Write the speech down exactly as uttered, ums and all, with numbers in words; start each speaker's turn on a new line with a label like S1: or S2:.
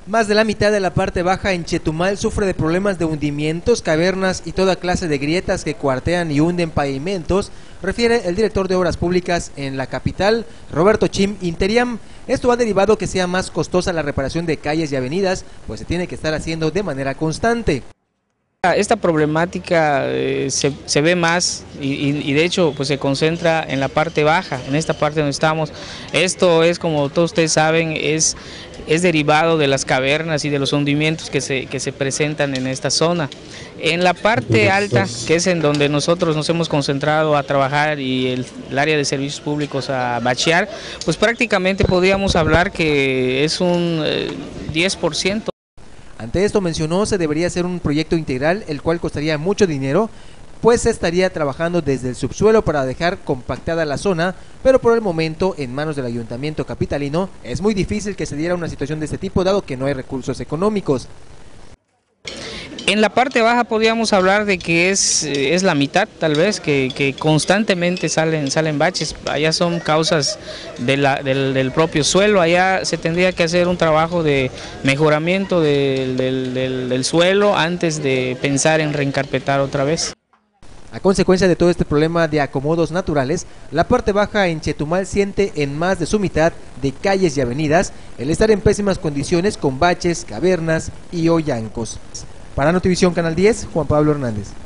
S1: Más de la mitad de la parte baja en Chetumal sufre de problemas de hundimientos, cavernas y toda clase de grietas que cuartean y hunden pavimentos, refiere el director de Obras Públicas en la capital, Roberto Chim Interiam. Esto ha derivado que sea más costosa la reparación de calles y avenidas, pues se tiene que estar haciendo de manera constante.
S2: Esta problemática eh, se, se ve más y, y, y de hecho pues se concentra en la parte baja, en esta parte donde estamos. Esto es, como todos ustedes saben, es, es derivado de las cavernas y de los hundimientos que se, que se presentan en esta zona. En la parte alta, que es en donde nosotros nos hemos concentrado a trabajar y el, el área de servicios públicos a bachear, pues prácticamente podríamos hablar que es un eh, diez por ciento.
S1: Ante esto mencionó se debería hacer un proyecto integral, el cual costaría mucho dinero, pues se estaría trabajando desde el subsuelo para dejar compactada la zona, pero por el momento en manos del ayuntamiento capitalino es muy difícil que se diera una situación de este tipo dado que no hay recursos económicos.
S2: En la parte baja podríamos hablar de que es, es la mitad tal vez, que, que constantemente salen, salen baches. Allá son causas de la, del, del propio suelo, allá se tendría que hacer un trabajo de mejoramiento del, del, del, del suelo antes de pensar en reencarpetar otra vez.
S1: A consecuencia de todo este problema de acomodos naturales, la parte baja en Chetumal siente en más de su mitad de calles y avenidas el estar en pésimas condiciones con baches, cavernas y hoyancos. Para Notivisión Canal diez, Juan Pablo Hernández.